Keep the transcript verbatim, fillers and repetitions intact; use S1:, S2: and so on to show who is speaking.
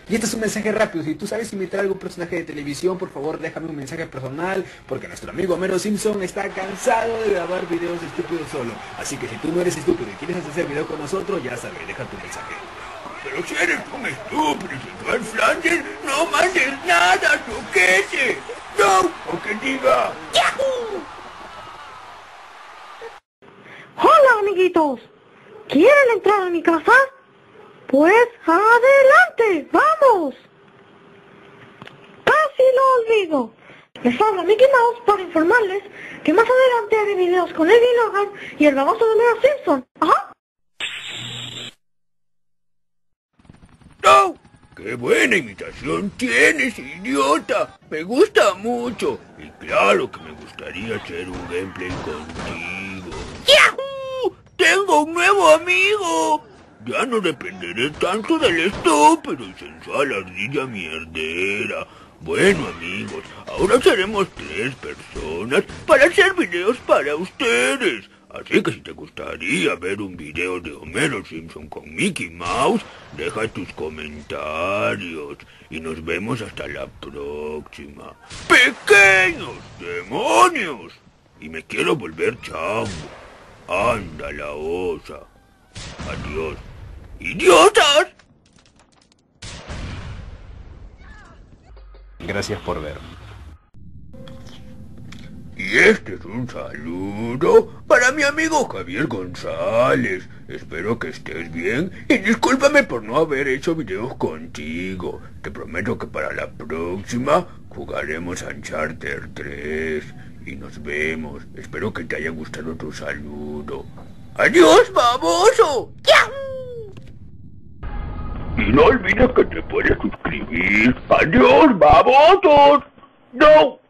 S1: Y este es un mensaje rápido. Si tú sabes imitar algún personaje de televisión, por favor déjame un mensaje personal, porque nuestro amigo Homero Simpson está cansado de grabar videos estúpidos solo. Así que si tú no eres estúpido y quieres hacer video con nosotros, ya sabes, deja tu mensaje.
S2: Pero si eres un estúpido, señor Flanders, no mandes nada, toquete. No, o que diga.
S3: ¡Yahoo! Hola, amiguitos. ¿Quieren entrar a mi casa? Pues adelante, vamos. Casi lo olvido. Les habla Mickey Mouse para informarles que más adelante haré videos con Eddie Logan y el baboso de Homero Simpson. Ajá.
S2: ¡No! ¡Qué buena imitación tienes, idiota! Me gusta mucho. Y claro que me gustaría hacer un gameplay contigo. ¡Yahoo! ¡Tengo un nuevo amigo! Ya no dependeré tanto del estúpido y sensual ardilla mierdera. Bueno, amigos, ahora seremos tres personas para hacer videos para ustedes. Así que si te gustaría ver un video de Homero Simpson con Mickey Mouse, deja tus comentarios y nos vemos hasta la próxima. ¡Pequeños demonios! Y me quiero volver chavo. Anda la osa. Adiós. ¡Idiotas!
S1: Gracias por ver.
S2: Y este es un saludo para mi amigo Javier González. Espero que estés bien y discúlpame por no haber hecho videos contigo. Te prometo que para la próxima jugaremos a Uncharted tres. Y nos vemos. Espero que te haya gustado tu saludo. ¡Adiós, baboso! ¡Yahoo! Y no olvides que te puedes suscribir. ¡Adiós, babosos! ¡No!